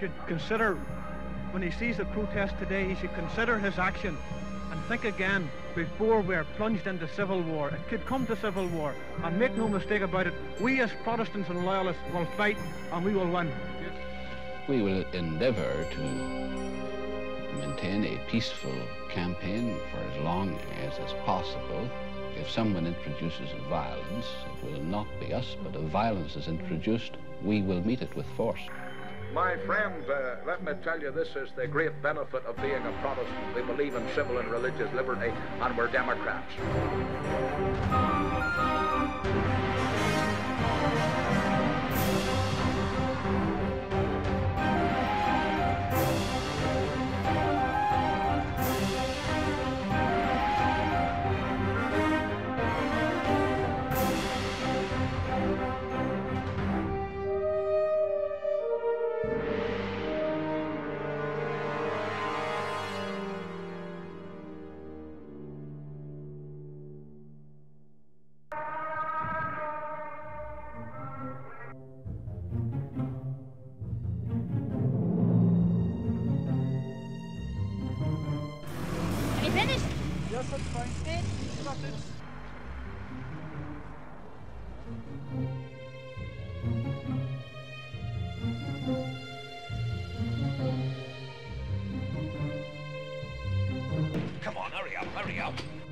should consider, when he sees the protest today, he should consider his action and think again before we're plunged into civil war. It could come to civil war, and make no mistake about it, we as Protestants and Loyalists will fight and we will win. We will endeavour to maintain a peaceful campaign for as long as is possible. If someone introduces violence, it will not be us, but if violence is introduced, we will meet it with force. My friend, let me tell you, this is the great benefit of being a Protestant. We believe in civil and religious liberty, and we're Democrats. Finished? Yes, that's fine. Got it. Come on, hurry up, hurry up.